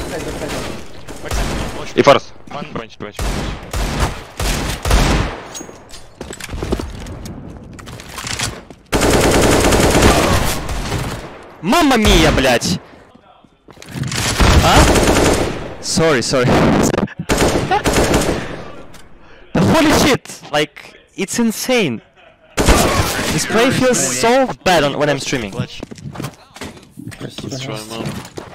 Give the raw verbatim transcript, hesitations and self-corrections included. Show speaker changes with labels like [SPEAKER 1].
[SPEAKER 1] Backside, backside.
[SPEAKER 2] Backside. И форс.
[SPEAKER 3] One bench, bench.
[SPEAKER 4] Мамма мия, блядь! А? Sorry, sorry. The holy shit! Like, it's insane. This play feels so bad on when I'm streaming.
[SPEAKER 3] Let's try, man.